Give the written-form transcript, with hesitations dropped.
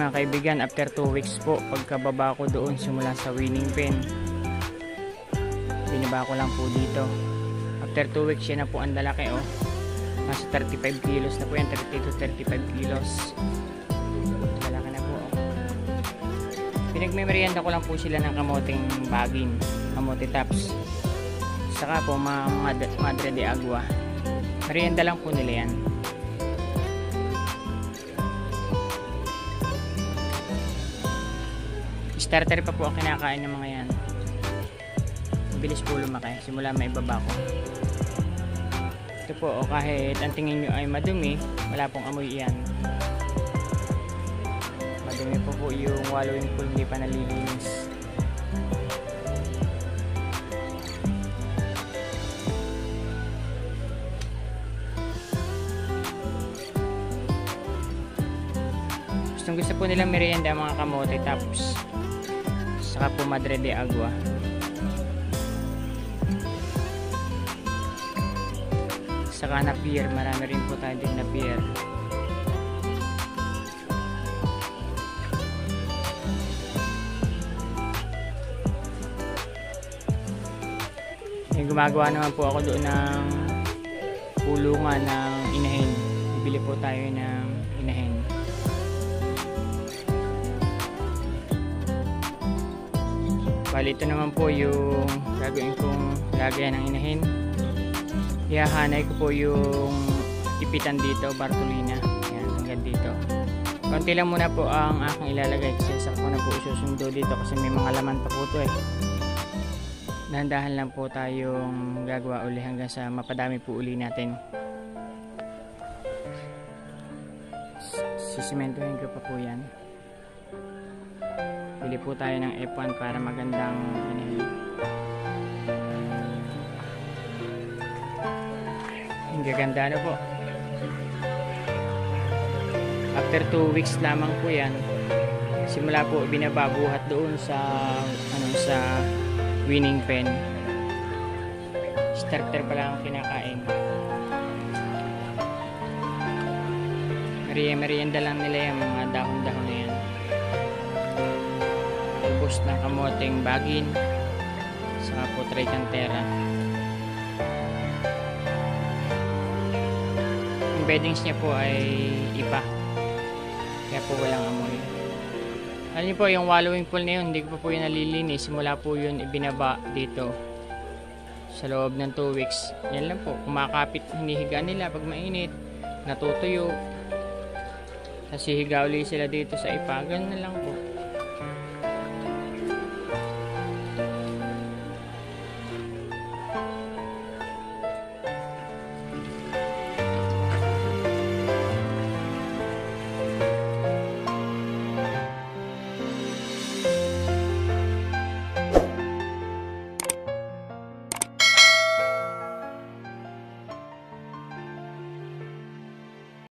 mga kaibigan, after 2 weeks po, pagkababa ko doon simula sa winning pen, binaba ko lang po dito. After 2 weeks, yan na po ang lalaki, oh. Nasa 35 kilos na po yan, 30 to 35 kilos. Lalaki na po, oh. Pinagmemerienda ko lang po sila ng kamoting bagin, kamote tops. Saka po madre de agua. Merienda lang po nila yan. Starter pa po ang kinakain ng mga yan. Bilis po lumaki simula may baba ko. Ito po, kahit ang tingin nyo ay madumi, wala pong amoy yan. Madumi po yung wallowing pool, hindi pa nalilinis. Gustong gusto po nilang merienda ang mga kamote tops. Saka po madre de agua. Saka na pier, marami rin po tayo din na pier. Gumagawa naman po ako doon ng kulungan ng inahin. Bibili po tayo ng inahin. Bali, ito naman po yung gagawin kong lagayan ng inahin. Ihahanay ko po yung ipitan dito, Bartolina. Yan, hanggang dito. Konti lang muna po ang aking ilalagay kasi saka ko na po isusundo dito kasi may mga laman pa po ito eh. Dahan-dahan lang po tayong gagawa uli hanggang sa mapadami po uli natin. Sisimentohin ko pa po yan. Bili po tayo ng F1 para magandang gaganda na po. After 2 weeks lamang po yan, simula po binababuhat doon sa sa winning pen. Starter pa lang ang kinakain. Merienda lang nila yung mga dahon-dahon na yan. Ubos ng kamoteng bagin, saka po tricantera. Yung beddings niya po ay ipa, kaya po walang amoy. Alam niyo po, yung wallowing pool na yun, hindi ko pa po yun nalilinis. Simula po yun ibinaba dito sa loob ng 2 weeks. Yan lang po, kumakapit, hinihiga nila pag mainit, natutuyo, tapos hihiga ulit sila dito sa ipa. Ganun na lang po.